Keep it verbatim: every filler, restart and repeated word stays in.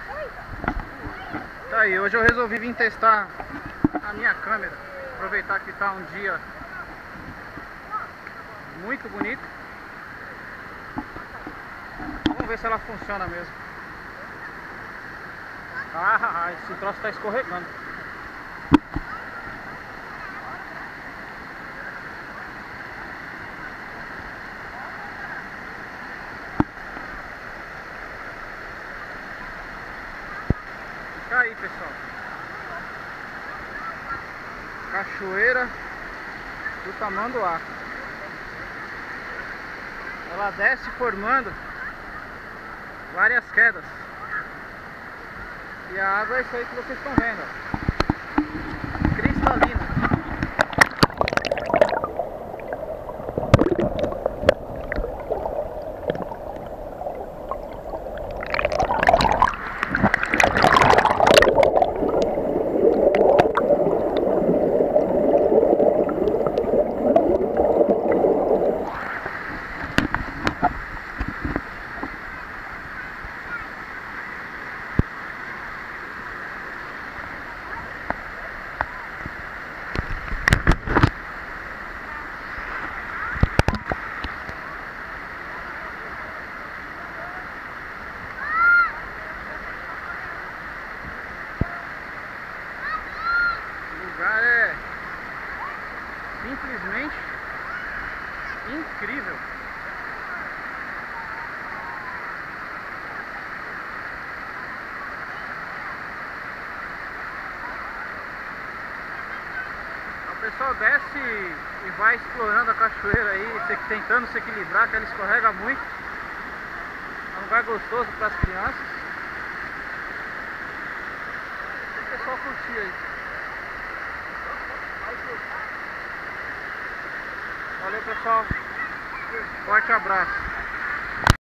Tá aí, hoje eu resolvi vir testar a minha câmera. Aproveitar que tá um dia muito bonito. Vamos ver se ela funciona mesmo. Ah, esse troço tá escorregando. Fica aí, pessoal. Cachoeira do Tamanduá. Ela desce formando várias quedas. E a água é isso aí que vocês estão vendo, ó. Cristalina. É simplesmente incrível. O pessoal desce e vai explorando a cachoeira aí, tentando se equilibrar, que ela escorrega muito. É um lugar gostoso para as crianças. O pessoal curtir aí. Valeu, pessoal. Forte abraço.